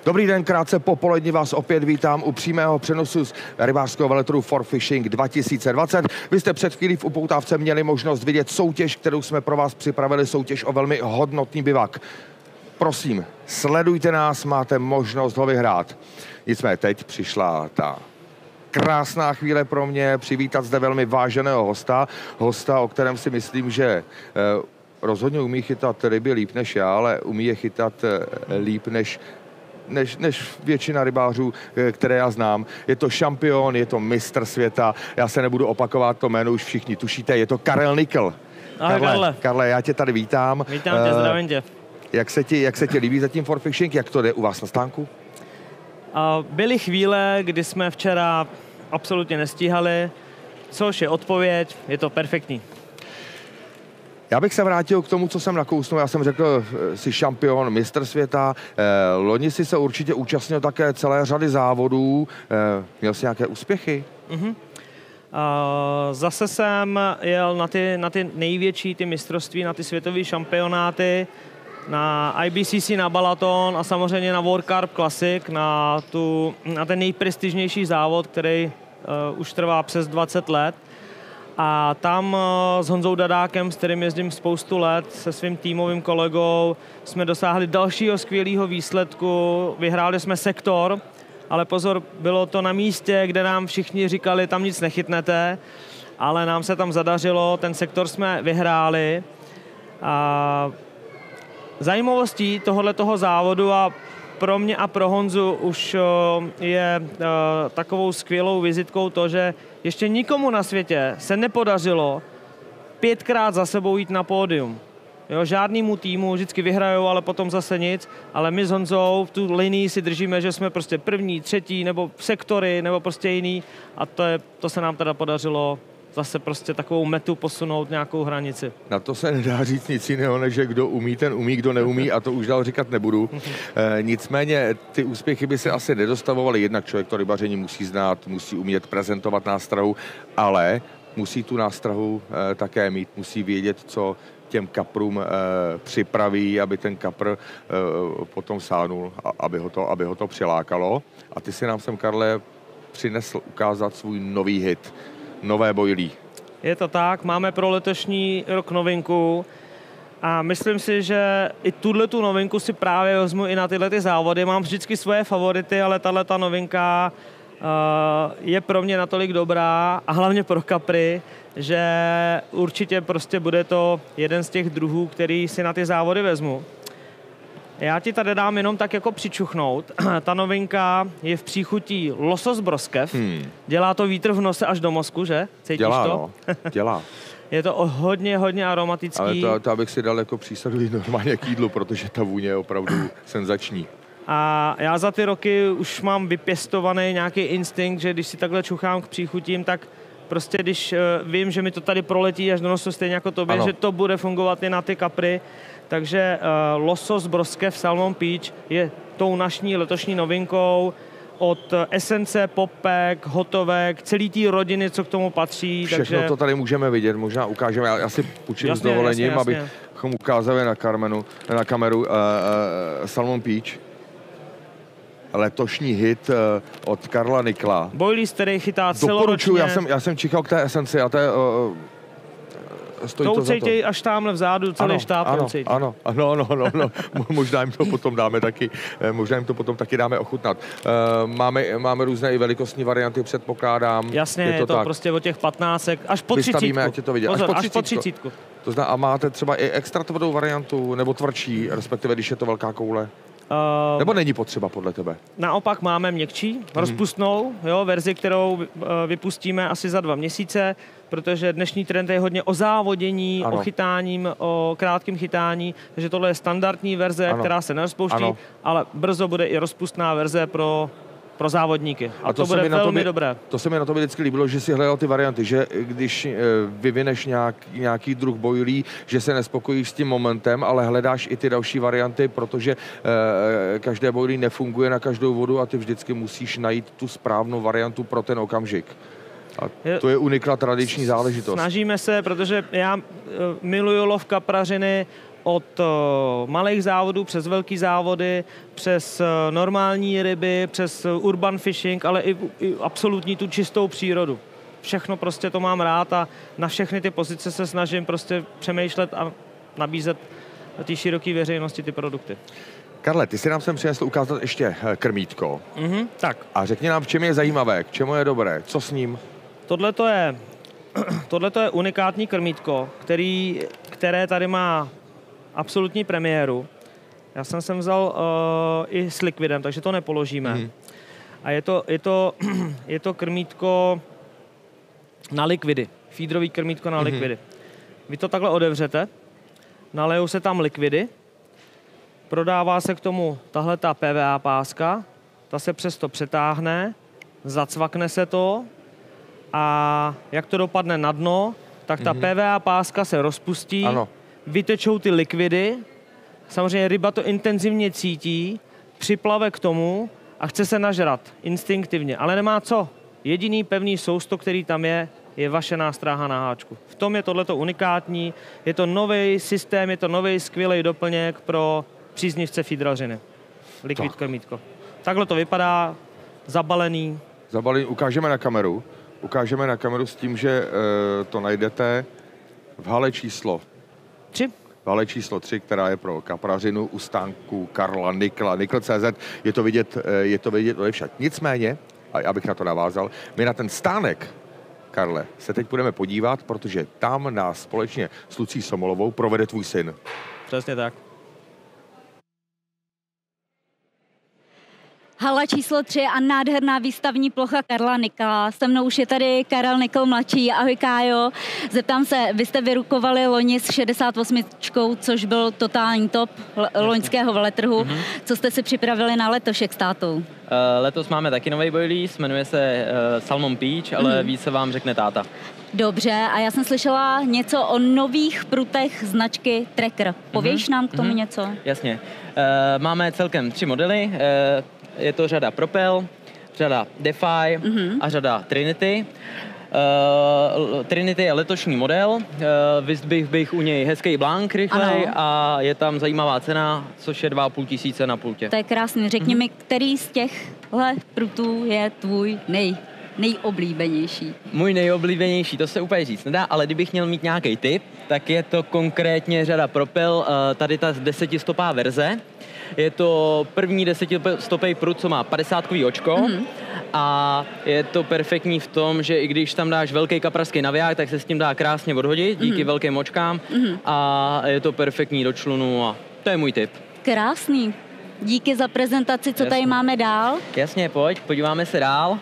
Dobrý den, krátce po poledni vás opět vítám u přímého přenosu z rybářského veletrhu 4Fishing 2020. Vy jste před chvílí v upoutávce měli možnost vidět soutěž, kterou jsme pro vás připravili, soutěž o velmi hodnotný bivak. Prosím, sledujte nás, máte možnost ho vyhrát. Nicméně teď přišla ta krásná chvíle pro mě přivítat zde velmi váženého hosta, o kterém si myslím, že rozhodně umí chytat ryby líp než já, ale umí je chytat líp než většina rybářů, které já znám. Je to šampion, je to mistr světa. Já se nebudu opakovat, to jméno už všichni tušíte. Je to Karel Nikl. Ahoj, Karle. Karle, já tě tady vítám. Vítám tě, zdravím tě. Jak se ti líbí zatím 4Fishing? Jak to jde u vás na stánku? Byly chvíle, kdy jsme včera absolutně nestíhali, což je odpověď, je to perfektní. Já bych se vrátil k tomu, co jsem nakousnul. Já jsem řekl, jsi šampion, mistr světa. Loni jsi se určitě účastnil také celé řady závodů. Měl jsi nějaké úspěchy? Zase jsem jel na ty největší ty mistrovství, na ty světové šampionáty, na IBCC, na Balaton a samozřejmě na World Carp Classic, na ten nejprestižnější závod, který už trvá přes 20 let. A tam s Honzou Dadákem, s kterým jezdím spoustu let, se svým týmovým kolegou, jsme dosáhli dalšího skvělého výsledku. Vyhráli jsme sektor, ale pozor, bylo to na místě, kde nám všichni říkali, tam nic nechytnete, ale nám se tam zadařilo, ten sektor jsme vyhráli. A zajímavostí tohoto závodu a pro mě a pro Honzu už je takovou skvělou vizitkou to, že ještě nikomu na světě se nepodařilo 5krát za sebou jít na pódium. Jo, žádnému týmu vždycky vyhrajou, ale potom zase nic. Ale my s Honzou v tu linii si držíme, že jsme prostě první, třetí, nebo sektory, nebo prostě jiný. A to se nám teda podařilo zase prostě takovou metu posunout nějakou hranici. Na to se nedá říct nic jiného, než že kdo umí, ten umí, kdo neumí, a to už dál říkat nebudu. Nicméně ty úspěchy by se asi nedostavovaly. Jednak člověk to rybaření musí znát, musí umět prezentovat nástrahu, ale musí tu nástrahu také mít, musí vědět, co těm kaprům připraví, aby ten kapr potom sáhnul, aby ho to přilákalo. A ty si nám sem, Karle, přinesl ukázat svůj nový hit. Nové bojlí. Je to tak, máme pro letošní rok novinku a myslím si, že i tu novinku si právě vezmu i na tyhle ty závody. Mám vždycky svoje favority, ale tato novinka je pro mě natolik dobrá a hlavně pro kapry, že určitě prostě bude to jeden z těch druhů, který si na ty závody vezmu. Já ti tady dám jenom tak jako přičuchnout. Ta novinka je v příchutí losos broskev. Dělá to vítr v nose až do mozku, že? Cítíš dělá, to? No. Dělá. Je to hodně aromatický. Ale to abych si dal jako přísadu normálně k jídlu, protože ta vůně je opravdu senzační. A já za ty roky už mám vypěstovaný nějaký instinkt, že když si takhle čuchám k příchutím, tak prostě když vím, že mi to tady proletí až do nosu stejně jako tobě, ano, že to bude fungovat i na ty kapry. Takže losos broskev Salmon Peach je tou naší letošní novinkou od esence, popek, hotovek, celý té rodiny, co k tomu patří. Všechno takže to tady můžeme vidět, možná ukážeme. Já si půjčím s dovolením, abychom ukázali na kameru Salmon Peach. Letošní hit od Karla Nikla. Boilies, který chytá celoročně. Doporučuji, já jsem čekal k té esenci a té to ucejtěj až tamhle vzadu, celý štáb ucejtěj. Ano, možná jim to potom dáme taky, dáme ochutnat. Máme různé i velikostní varianty, předpokládám. Jasně, je to prostě od těch 15 až po 30. Vystavíme, ať je to vidět. Pozor, až po 30. To znamená, a máte třeba i extra tvrdou variantu, nebo tvrdší, respektive když je to velká koule? Nebo není potřeba podle tebe? Naopak máme měkčí, rozpustnou verzi, kterou vypustíme asi za 2 měsíce, protože dnešní trend je hodně o závodění, o chytáním, o krátkém chytání, takže tohle je standardní verze, která se nerozpouští, ale brzo bude i rozpustná verze pro závodníky. A to bude velmi dobré. To se mi na to vždycky líbilo, že si hledal ty varianty, že když vyvineš nějaký druh bojlí, že se nespokojíš s tím momentem, ale hledáš i ty další varianty, protože každé bojlí nefunguje na každou vodu a ty vždycky musíš najít tu správnou variantu pro ten okamžik. A to je unikla tradiční záležitost. Snažíme se, protože já miluju lov kaprařiny od malých závodů přes velký závody, přes normální ryby, přes urban fishing, ale i absolutní tu čistou přírodu. Všechno prostě to mám rád a na všechny ty pozice se snažím prostě přemýšlet a nabízet té široké veřejnosti ty produkty. Karle, ty si nám sem přinesl ukázat ještě krmítko. Tak. A řekni nám, v čem je zajímavé, k čemu je dobré, co s ním? Tohle je unikátní krmítko, které tady má absolutní premiéru. Já jsem sem vzal i s likvidem, takže to nepoložíme. A je to krmítko na likvidy. Feederový krmítko na likvidy. Vy to takhle otevřete, nalejou se tam likvidy, prodává se k tomu tahleta PVA páska, ta se přesto přetáhne, zacvakne se to a jak to dopadne na dno, tak ta PVA páska se rozpustí, ano. Vytečou ty likvidy, samozřejmě ryba to intenzivně cítí, připlave k tomu a chce se nažrat instinktivně, ale nemá co. Jediný pevný sousto, který tam je vaše nástraha na háčku. V tom je tohleto unikátní, je to nový systém, je to nový skvělý doplněk pro příznivce feederařiny. Liquid krmítko. Takhle to vypadá, zabalený. Ukážeme na kameru s tím, že to najdete v hale číslo 3. V hale číslo 3, která je pro kaprařinu u stánku Karla Nikla, Nikl.cz. Je to vidět však. Nicméně, a abych na to navázal, my na ten stánek, Karle, se teď budeme podívat, protože tam nás společně s Lucí Somolovou provede tvůj syn. Přesně tak. Hala číslo 3 a nádherná výstavní plocha Karla Nikla. Se mnou už je tady Karel Nikl mladší. Ahoj Kájo. Zeptám se, vy jste vyrukovali loni s 68, což byl totální top loňského veletrhu. Co jste si připravili na letošek s tátou? Letos máme taky nový boilies, jmenuje se Salmon Peach, ale více vám řekne táta. Dobře, a já jsem slyšela něco o nových prutech značky Tracker. Pověš nám k tomu něco? Jasně. Máme celkem 3 modely. Je to řada Propel, řada Defy a řada Trinity. Trinity je letošní model, vyzdvihl bych u něj hezký blank rychlej a je tam zajímavá cena, což je 2,5 tisíce na pultě. To je krásný. Řekni mi, který z těchhle prutů je tvůj nejoblíbenější? Můj nejoblíbenější, to se úplně říct nedá, ale kdybych měl mít nějaký tip, tak je to konkrétně řada Propel, tady ta 10stopá verze. Je to první 10stopý prut, co má 50kový očko a je to perfektní v tom, že i když tam dáš velký kapraský naviják, tak se s tím dá krásně odhodit díky velkým očkám a je to perfektní do člunu a to je můj tip. Krásný. Díky za prezentaci, co tady máme dál. Jasně, podíváme se dál.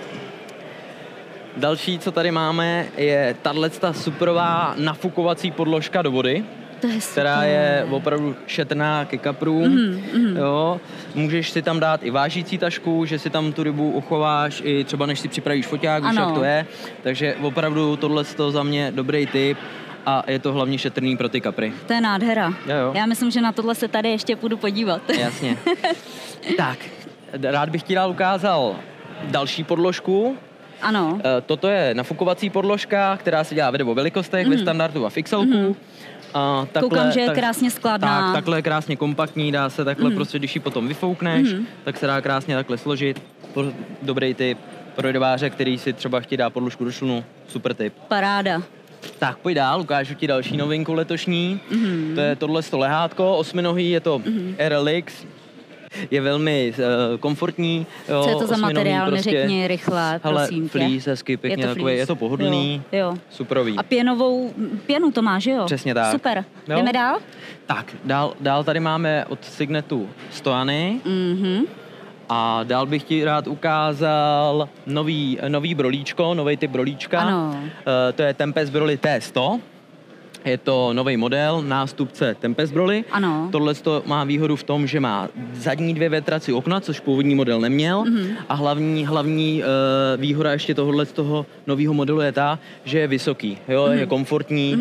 Další, co tady máme, je tato superová nafukovací podložka do vody, která je opravdu šetrná ke kaprům. Jo. Můžeš si tam dát i vážící tašku, že si tam tu rybu uchováš i třeba než si připravíš foťák, víš, jak to je. Takže opravdu tohle je za mě dobrý tip a je to hlavně šetrný pro ty kapry. To je nádhera. Jo. Já myslím, že na tohle se tady ještě půjdu podívat. Jasně. Tak, rád bych ti dál ukázal další podložku. Ano. Toto je nafukovací podložka, která se dělá ve 2 velikostech, ve standardu a v XL-ku. A takhle, koukám, že je krásně skladná. Takhle je krásně kompaktní, dá se takhle prostě, když ji potom vyfoukneš, tak se dá krásně takhle složit. Dobrý tip pro rybáře, který si třeba chtějí dát podložku do člunu. Super tip. Paráda. Tak pojď dál, ukážu ti další novinku letošní. To je tohle lehátko, 8nohý, je to RLX. Je velmi komfortní. Co je to za materiál, prostě, neřekni rychle, prosím tě. Fleece, hezky, pěkně takový, je to pohodlný, superový. A pěnu to má, že jo? Přesně tak. Super. Jdeme dál? Tak, dál tady máme od Signetu Stoany. A dál bych ti rád ukázal nový brolíčko, nový typ brolíčka. Ano. To je Tempest Broly T100. Je to nový model, nástupce Tempest Broly. Ano. Tohle má výhodu v tom, že má zadní 2 větrací okna, což původní model neměl. A hlavní výhoda ještě z toho nového modelu je ta, že je vysoký, jo? Je komfortní,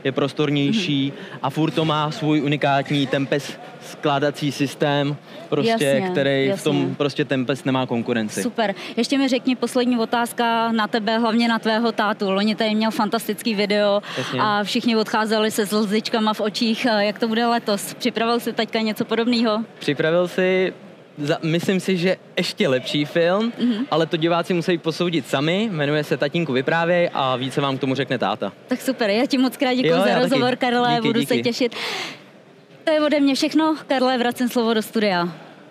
je prostornější a furt to má svůj unikátní Tempest skládací systém, prostě, Jasně, který jasně. v tom prostě Tempest nemá konkurenci. Super. Ještě mi řekni poslední otázka na tebe, hlavně na tvého tátu. Loni tady měl fantastický video Jasně. a všichni odcházeli se slzičkama v očích. Jak to bude letos? Připravil jsi teďka něco podobného? Připravil si, myslím si, že ještě lepší film, ale to diváci musí posoudit sami, jmenuje se Tatínku vyprávěj a více vám k tomu řekne táta. Tak super, já ti moc krát děkuji Jo, za já rozhovor, taky. Karle, Díky, budu díky. se těšit. To je ode mě všechno. Karle, vracím slovo do studia.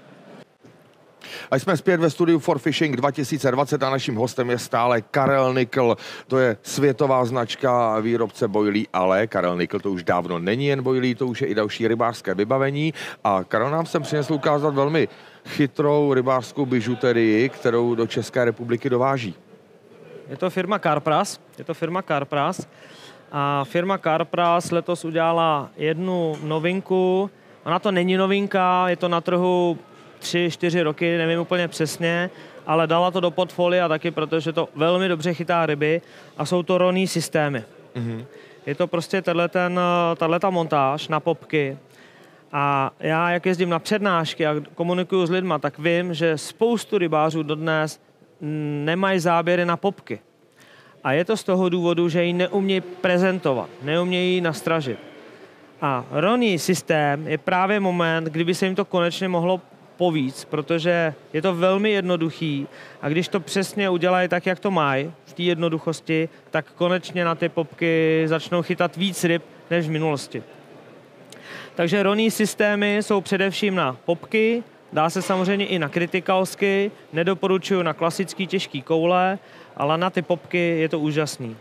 A jsme zpět ve studiu For Fishing 2020 a naším hostem je stále Karel Nikl. To je světová značka výrobce bojlí, ale Karel Nikl to už dávno není jen bojlí, to už je i další rybářské vybavení. A Karel nám sem přinesl ukázat velmi chytrou rybářskou bižuterii, kterou do České republiky dováží. Je to firma Carpras. A firma Carpras letos udělala jednu novinku. Ona to není novinka, je to na trhu 3-4 roky, nevím úplně přesně, ale dala to do portfolia taky, protože to velmi dobře chytá ryby a jsou to ronný systémy. Je to prostě tato montáž na popky. A já, jak jezdím na přednášky a komunikuju s lidma, tak vím, že spoustu rybářů dodnes nemají záběry na popky. A je to z toho důvodu, že ji neumějí prezentovat, neumějí ji nastražit. A ronný systém je právě moment, kdyby se jim to konečně mohlo povíc, protože je to velmi jednoduchý a když to přesně udělají tak, jak to mají, v té jednoduchosti, tak konečně na ty popky začnou chytat víc ryb než v minulosti. Takže ronný systémy jsou především na popky, dá se samozřejmě i na kritikalsky, nedoporučuju na klasický těžký koule, ale na ty popky je to úžasný.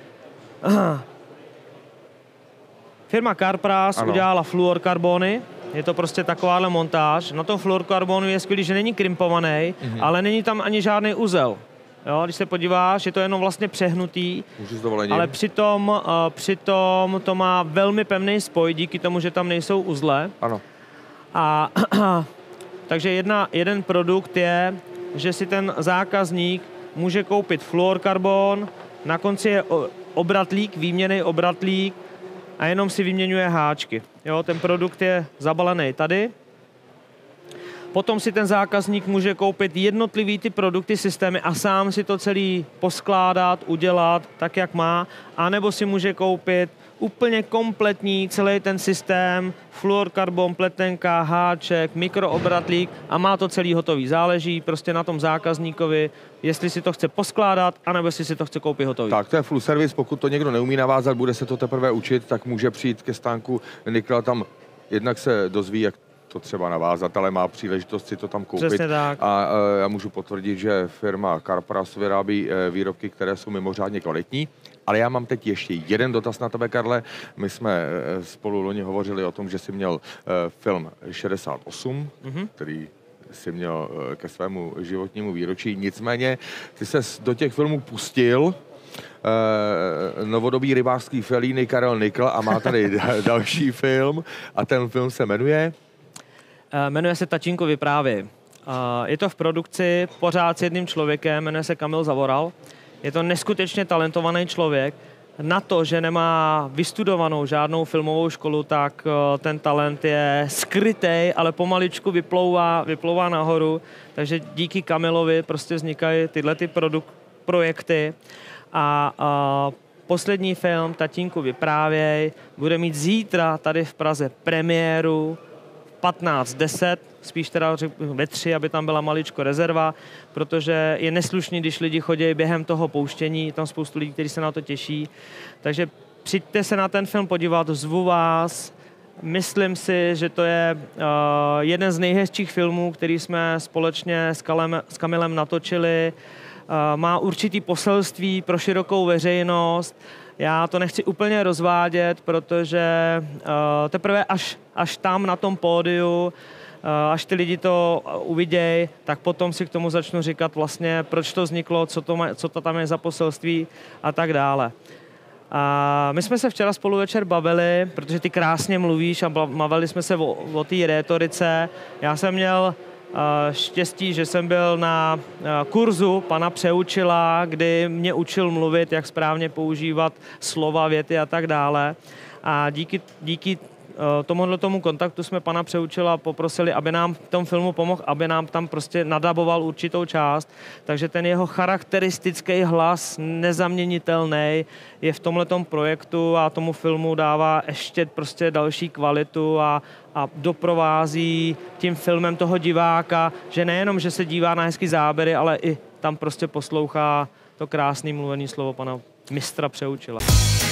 Firma Carpras udělala fluorkarbony, je to prostě takováhle montáž. Na tom fluorkarbonu je skvělý, že není krimpovaný, ale není tam ani žádný uzel. Jo, když se podíváš, je to jenom vlastně přehnutý, ale přitom to má velmi pevný spoj díky tomu, že tam nejsou uzle. Ano. A takže jeden produkt je, že si ten zákazník může koupit fluorkarbon, na konci je obratlík, výměnný obratlík a jenom si vyměňuje háčky. Jo, ten produkt je zabalený tady. Potom si ten zákazník může koupit jednotlivý ty produkty, systémy a sám si to celý poskládat, udělat tak, jak má, anebo si může koupit úplně kompletní celý ten systém, fluorkarbon, pletenka, háček, mikroobratlík a má to celý hotový. Záleží prostě na tom zákazníkovi, jestli si to chce poskládat, anebo jestli si to chce koupit hotový. Tak to je full service, pokud to někdo neumí navázat, bude se to teprve učit, tak může přijít ke stánku Nikla, tam jednak se dozví, jak to třeba navázat, ale má příležitost si to tam koupit. Přesně tak. A já můžu potvrdit, že firma Carpras vyrábí výrobky, které jsou mimořádně kvalitní. Ale já mám teď ještě jeden dotaz na tebe, Karle. My jsme spolu loni hovořili o tom, že jsi měl film 68, který jsi měl ke svému životnímu výročí. Nicméně ty ses do těch filmů pustil novodobý rybářský felíny Karel Nikl a má tady další film a ten film se jmenuje? Jmenuje se Tatínku vyprávěj. Je to v produkci pořád s jedním člověkem, jmenuje se Kamil Zavoral. Je to neskutečně talentovaný člověk. Na to, že nemá vystudovanou žádnou filmovou školu, tak ten talent je skrytej, ale pomaličku vyplouvá nahoru. Takže díky Kamilovi prostě vznikají tyhle ty projekty. A poslední film Tatínku vyprávěj bude mít zítra tady v Praze premiéru 15:10, spíš teda ve 3, aby tam byla maličko rezerva, protože je neslušný, když lidi chodí během toho pouštění, je tam spoustu lidí, kteří se na to těší. Takže přijďte se na ten film podívat, zvu vás. Myslím si, že to je jeden z nejhezčích filmů, který jsme společně s Kamilem natočili. Má určitý poselství pro širokou veřejnost. Já to nechci úplně rozvádět, protože teprve až tam na tom pódiu, až ty lidi to uvidějí, tak potom si k tomu začnu říkat vlastně, proč to vzniklo, co to tam je za poselství a tak dále. A my jsme se včera spolu večer bavili, protože ty krásně mluvíš a bavili jsme se o té rétorice. Já jsem měl štěstí, že jsem byl na kurzu pana Přeučila, kdy mě učil mluvit, jak správně používat slova, věty a tak dále. A díky tomu kontaktu jsme pana Přeučila poprosili, aby nám v tom filmu pomohl, aby nám tam prostě nadaboval určitou část. Takže ten jeho charakteristický hlas, nezaměnitelný, je v tomhletom projektu a tomu filmu dává ještě prostě další kvalitu a doprovází tím filmem toho diváka, že nejenom, že se dívá na hezký záběry, ale i tam prostě poslouchá to krásné mluvené slovo pana mistra Přeučila.